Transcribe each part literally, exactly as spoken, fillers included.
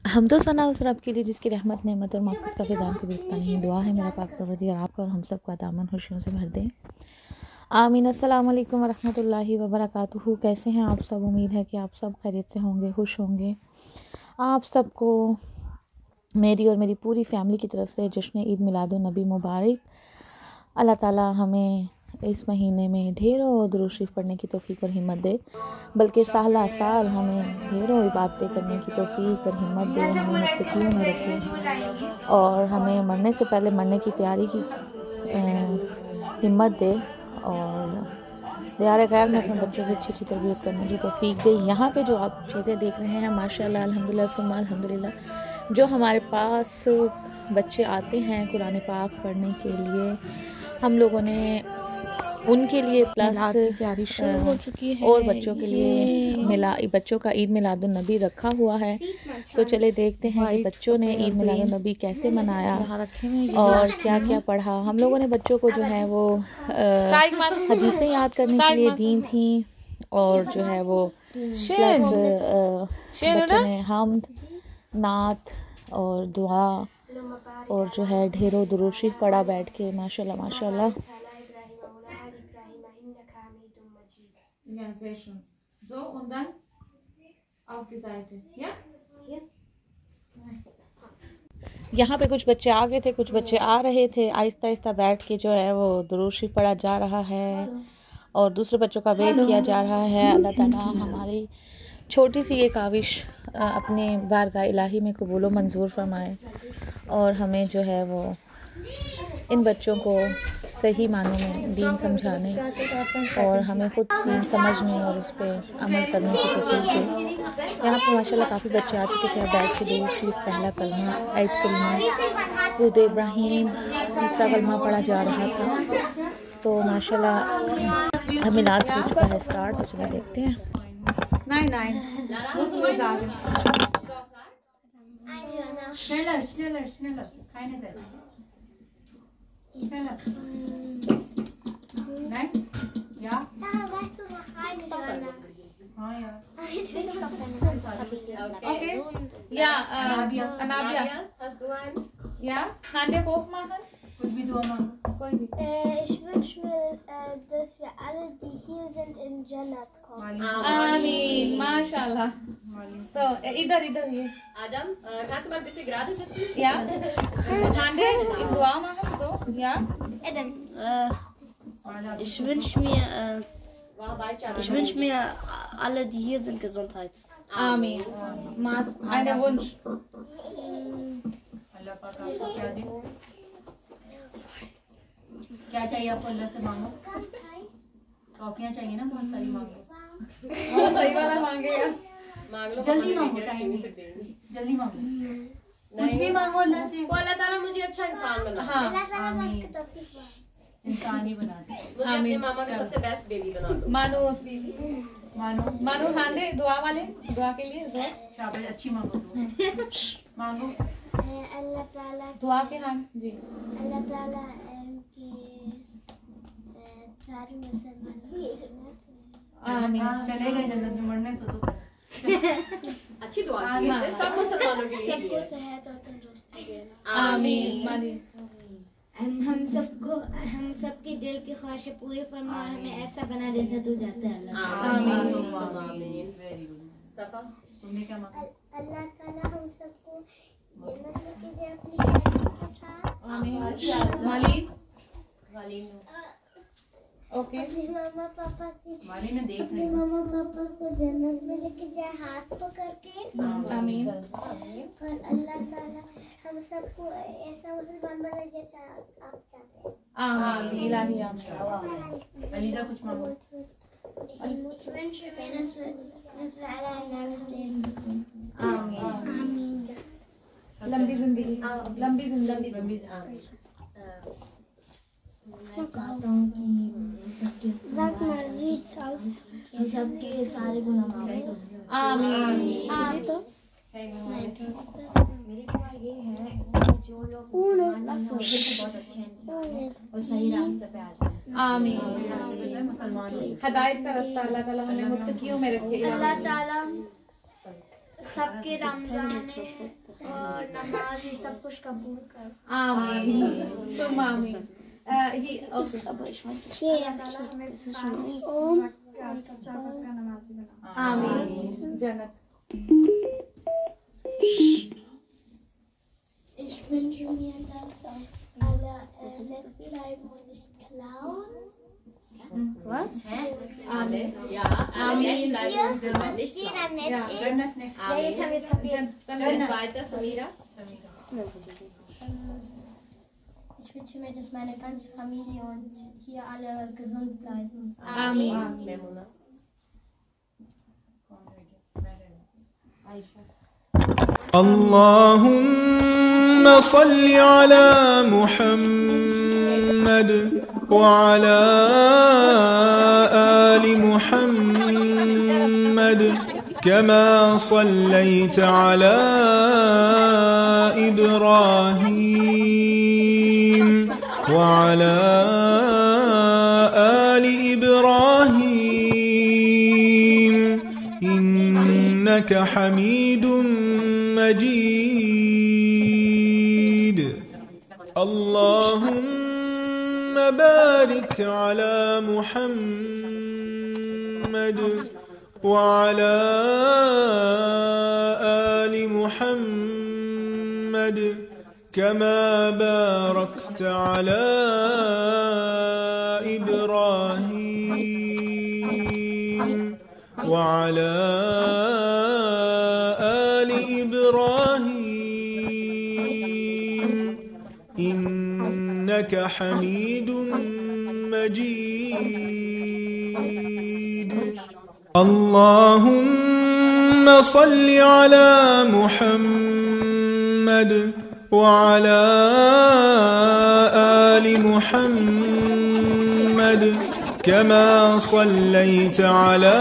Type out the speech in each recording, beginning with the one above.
हम तो सना उस रब के लिए जिसकी रहमत नेमत और माफ़त का फिदान को बिकता नहीं। दुआ है मेरा पाक परवरदिगार आपका और हम सब का दामन खुशियों से भर दें। आमीन। अस्सलाम वालेकुम वरहमतुल्लाहि वबरकातुहू। कैसे हैं आप सब? उम्मीद है कि आप सब खैरियत से होंगे, खुश होंगे। आप सबको मेरी और मेरी पूरी फैमिली की तरफ से जश्न ईद मिलादुन नबी मुबारक। अल्लाह ताला हमें इस महीने में ढेरों दुरूद शरीफ पढ़ने की तौफीक और हिम्मत दे, बल्कि साला साल हमें ढेरों इबादतें करने की तौफीक और हिम्मत दे, हमें मुत्तकियों में रखे और हमें मरने से पहले मरने की तैयारी की हिम्मत दे और दियारे गैर में अपने बच्चों की अच्छी अच्छी तरबियत करने की तौफीक दे। यहाँ पे जो आप चीज़ें देख रहे हैं माशाल्लाह अल्हम्दुलिल्लाह सुम्मा अल्हम्दुलिल्लाह, जो हमारे पास बच्चे आते हैं कुरान पाक पढ़ने के लिए, हम लोगों ने उनके लिए प्लस तैयारी शुरू हो चुकी है और बच्चों के लिए मिला बच्चों का ईद मिलादुन नबी रखा हुआ है। तो चले देखते हैं कि बच्चों ने ईद मिलादुन नबी कैसे मनाया और क्या क्या पढ़ा। हम लोगों ने बच्चों को जो है वो हदीसें याद करने के लिए दी थी और जो है वो प्लस बच्चों ने हमद, नात और दुआ और जो है ढेरों दुरूद शरीफ पढ़ा बैठ के। माशाल्लाह माशाल्लाह। Ja, sehr schön. So, und dann auf die Seite. Ja? Ja. यहाँ पे कुछ बच्चे आ गए थे, कुछ बच्चे आ रहे थे। आहिस्ता आहिस्ता बैठ के जो है वो दुरूद शरीफ पढ़ा जा रहा है और दूसरे बच्चों का वेट किया जा रहा है। अल्लाह ताला हमारी छोटी सी ये काविश अपने बारगाह इलाही में कबूल व मंजूर फरमाए और हमें जो है वो इन बच्चों को सही मानों में दीन समझाने और हमें खुद दीन समझने और उस पर अमल करने की कोशिश की। यहाँ पर माशाल्लाह काफ़ी बच्चे आ चुके थे। बैठ के दुरूद शरीफ पहला कलमा, आयत कलमा, दुरूद इब्राहीम, तीसरा कलमा पढ़ा जा रहा था। तो माशाल्लाह मिलाद हो चुका है स्टार्ट। तो चलिए देखते हैं। Nein, nein. Musst du mir sagen. Schneller, schneller, schneller. Keine Zeit. Schneller. Nein? Ja? Da weißt du noch rein, Johanna. Ah, ja. Okay. Ja, äh, Anabia. Anabia. Hast du eins? Ja, Hände hoch machen. कुछ भी दुआ मांगो। Äh, ich wünsche mir, äh, dass wir alle, die hier sind, in Jannat kommen. आमीन माशाल्लाह। तो इधर इधर ये Adam, äh, kannst du mal ein bisschen gerade sitzen? या Hände im Dua machen so ja Adam. Äh, ich wünsche mir, äh, War weiter. ich wünsche mir alle, die hier sind, Gesundheit. आमीन। मास eine Wunsch अल्लाह पाक आपको क्या दे? क्या चाहिए आपको अल्लाह से मांगो। ट्रॉफियाँ चाहिए ना बहुत सारी मांगो। वो सही वाला मांगेगा। मांग लो, जल्दी मांग मांगो, लो, टाइम नहीं। फिर देंगे। जल्दी मांगो। कुछ भी मांगो अल्लाह से। वो अल्लाह ताला मुझे अच्छा इंसान बना। हाँ Allah Ta'ala macht Kartoffeln. इंसान ही बना दे। मुझे अपने मामा का सबसे बेस्ट बेबी बना दो। मानो मानो मानो हांडे दुआ वाले दुआ के लिए जोर शाबाश, अच्छी मांगो दुआ। मांगो। Äh, Allah Ta'ala, दुआ के हां जी Allah Ta'ala, ähm, की äh, सारी मुसलमानों आमीन। चले गए जन्नत में, मरने तो दो। अच्छी दुआ की है सब मुसलमानों के सबको लिए। सेहत और तंदुरुस्ती देना। आमीन मानी हम हम सबको हम सबके दिल की ख्वाहिशें पूरी फरमा और हमें ऐसा बना जैसा तू चाहता है अल्लाह। आमीन आमीन। Very good. सफा तुमने क्या मांगा? अल्लाह ताला हम सबको जन्नत में कीजिए अपनी फैमिली के साथ। आमीन। माली ओके अपने मामा पापा की वाली ने देख अपने रही हूँ। मामा पापा को जन्नत में लेके जाए हाथ पकड़ के। आमीन। और अल्लाह ताला हम सबको ऐसा मुसलमान बनाए जैसा आप चाहते हैं। आमीन इलाही आमीन। अलीजा कुछ मांगो। Ich wünsche mir, dass wir, dass wir alle ein langes Leben bekommen. आमीन। Amin. लंबी जिंदगी लंबी जिंदगी लंबी मैं चाहता हूँ कि सबके Sag mal, wie es aussieht. सबके सारे गुनाह माफ। आमीन। आप तो मेरी दुआ ये है कि जो लोग मुसलमान सोचते हैं बहुत अच्छे हैं और सही रास्ते पे आ जाए। आमीन। मुसलमान हो। हदायत का रास्ता अल्लाह ताला हमें मुत्तकियों में रखे। अल्लाह ताला सबके रमजान और नमाज ये सब कुछ कबूल कर। आमीन तुम आमीन ये ओके आमीन जन्नत Ich wünsche mir, dass euch alle nett bleiben und nicht klauen. Was? Alle, ja, Amin. Dass jeder nett ist. Ja, jetzt haben wir es kapiert. Dann geht's weiter, Samira. Ich wünsche mir, dass meine ganze Familie und hier alle gesund bleiben. आमीन Memuna. اللهم صل على محمد وعلى آل محمد كما صليت على إبراهيم وعلى آل إبراهيم إنك حميد مجيد اللهم بارك على محمد وعلى آل محمد كما باركت على إبراهيم وعلى آل إبراهيم إنك حميد مجيد اللهم صل على محمد وعلى آل محمد كما صليت على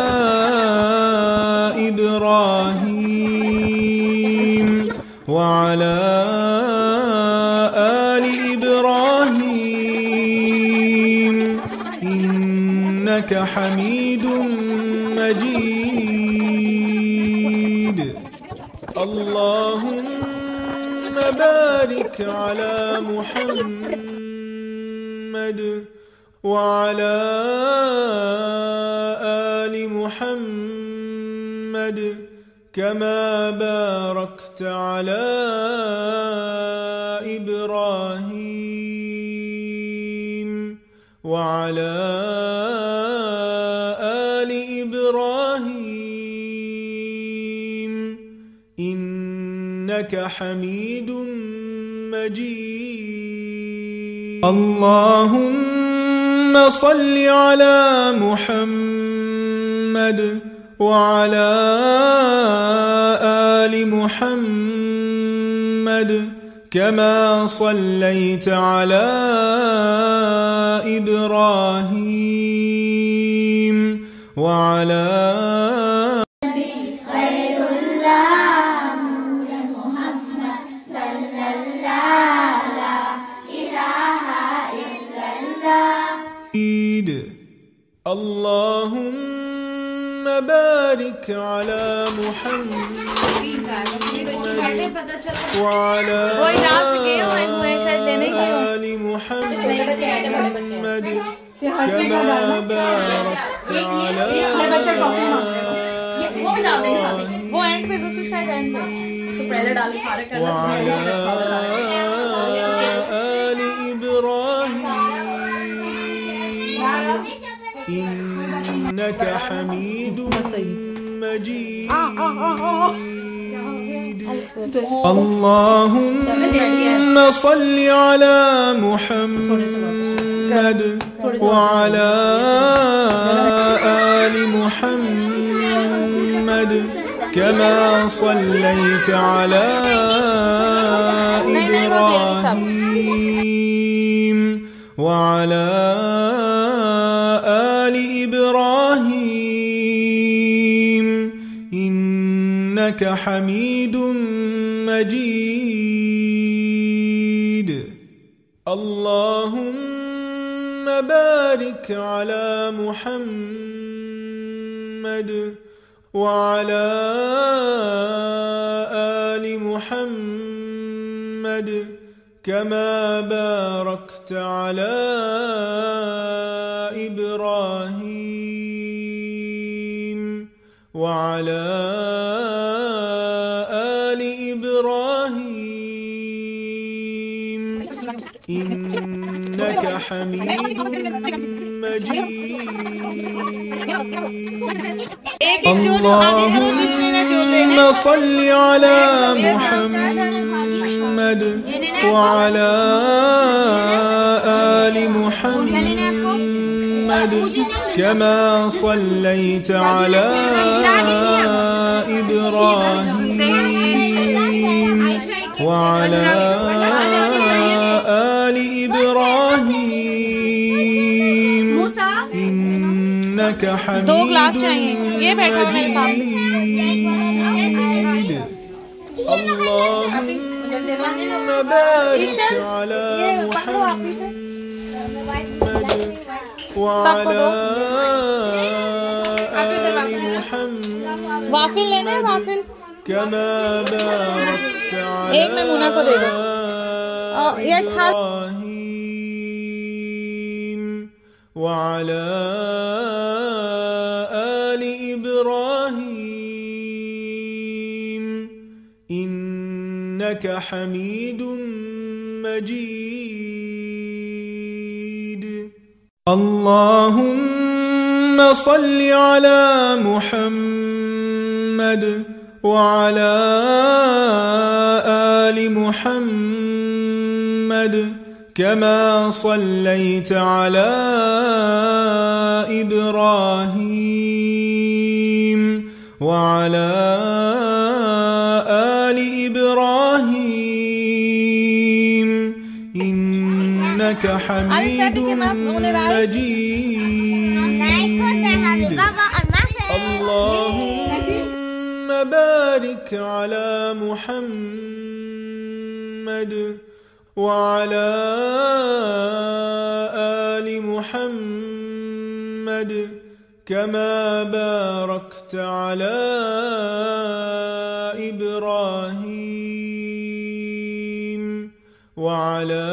إبراهيم وعلى آل إبراهيم إنك حميد مجيد اللهم بارك على محمد وعلى آل محمد كما باركت على إبراهيم وعلى آل إبراهيم إنك حميد مجيد اللهم صل على محمد وعلى آل محمد كما صليت على إبراهيم وعلى خير الله محمد صلى الله لا إله إلا الله. اللهم بارك على محمد وعلى آل محمد كما باركت على वो and पे दूसरी शायद and पे तो पहले डाल फारे करना وعلى آل إبراهيم إنك حميد مجيد اللهم صل على محمد وعلى آل محمد كما صليت على إبراهيم وعلى آل إبراهيم إنك حميد مجيد اللهم بارك على محمد وعلى آل محمد كما باركت على إبراهيم وعلى آل إبراهيم إنك حميد مجيد. اللهم صل على محمد وعلى آل محمد كما صليت على إبراهيم وعلى آل إبراهيم إنك حميد مجيد. اللهم بارك على محمد وعلى آل محمد वाफिल लेना है वाफिल كما باركت على एक मैं मुन्ना को दे दो यस إبراهيم وعلى آل إبراهيم إنك حميد مجيد. اللهم صل على محمد وعلى آل محمد كما صليت على إبراهيم وعلى آل إبراهيم إنك حميد مجيد. اللهم بارك على محمد وعلى آل محمد كما باركت على إبراهيم وعلى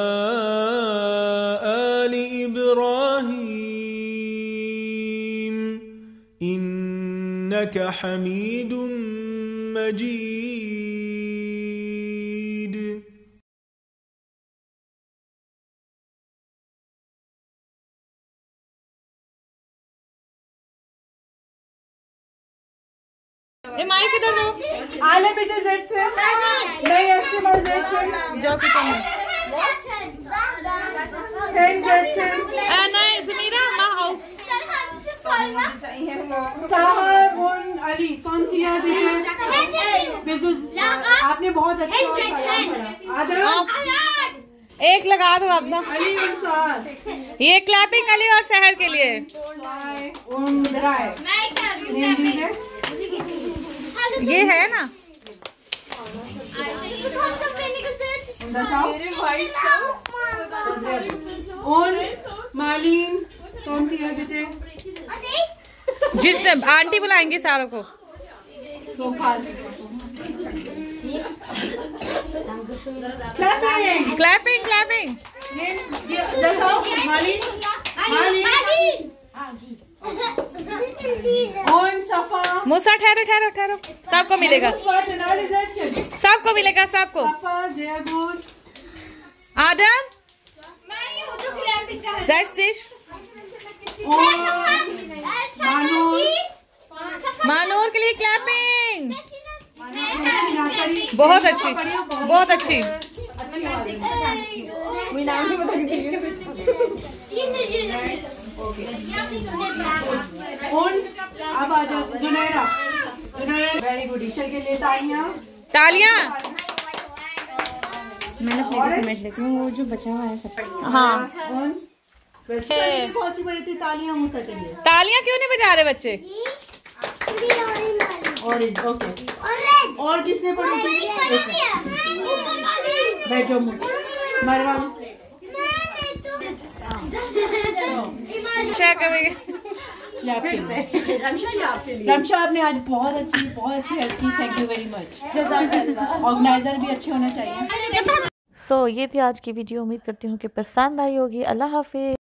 آل إبراهيم إنك حميد مجيد. ये माइक किधर दो आले बेटे जेड से नहीं ऐसे मत जेड से जाओ किचन में फ्रेंड जेड से नहीं समीरा माँ आओ साहब उन अली कौन किया बेटे बेजुज आपने बहुत अच्छा आदम एक लगा दो अपना अली इंसान ये क्लैपिंग अली और शहर के लिए उन दराए नेम दीजिए ये है ना और मालिन कौन थी बेटे जिसने आंटी बुलाएंगे सारों को क्लैपिंग क्लैपिंग क्लैपिंग मालिन मालिन ओन सफा मूसा ठहरो ठहरो ठहरो सबको मिलेगा सबको मिलेगा सबको सफा जयगुर आदम दैट्स दिस मानूर मानूर के लिए क्लैपिंग बहुत अच्छी बहुत अच्छी उन अब आ जाओ जुनैरा जुनैरा वेरी गुड ईशल के लिए तालियां तालियां मैंने अपने समेट लेती हूँ वो जो बचा हुआ है सब हाँ उन बहुत सी बड़ी थी तालियां मुझसे चाहिए तालियां क्यों नहीं बजा रहे बच्चे ऑरेंज ओके और किसने पढ़ी थी बैठो मरवा ये आपके लिए। रमशा आपने आज बहुत अच्छी बहुत अच्छी हेल्प की, thank you very much. Organizer भी अच्छे होने चाहिए। सो so, ये थी आज की वीडियो। उम्मीद करती हूँ कि पसंद आई होगी। अल्लाह हाफिज।